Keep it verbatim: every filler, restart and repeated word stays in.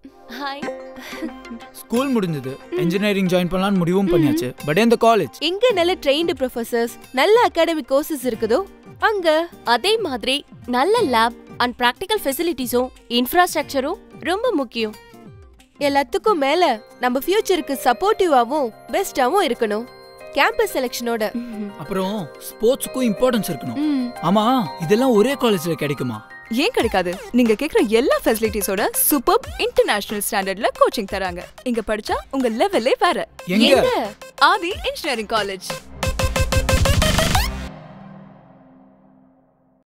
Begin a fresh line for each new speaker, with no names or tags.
Hi.
School முடிஞ்சது, engineering join பண்ணலாம்னு முடிவும் பண்ணியாச்சு. பட் இந்த காலேஜ்
இங்க நல்ல ட்ரெயின்டு ப்ரொஃபசர்ஸ், நல்ல அகாடமிக் கோர்சஸ் இருக்குதோ அங்க அதே மாதிரி நல்ல லேப் அண்ட் பிராக்டிகல் ஃபெசிலிட்டிஸும் இன்ஃப்ராஸ்ட்ரக்சரும் ரொம்ப முக்கியம். எல்லாத்துக்கும் மேல நம்ம ஃபியூச்சருக்கு சப்போர்ட்டிவாவும் பெஸ்டாவும் இருக்கணும். கேம்பஸ் செலக்ஷனோட
அப்புறம் ஸ்போர்ட்ஸ்க்கும் இம்பார்ட்டன்ஸ் இருக்கணும். ஆமா, இதெல்லாம் ஒரே காலேஜ்ல கிடைக்குமா?
ஏன் கிடைக்காது? நீங்க கேக்குற எல்லா ஃபெசிலிட்டிஸோட சூப்பர் இன்டர்நேஷனல் ஸ்டாண்டர்ட்ல கோச்சிங் தராங்க. இங்க படிச்சா உங்க லெவலே வேற.
எங்க?
Aadhi engineering college.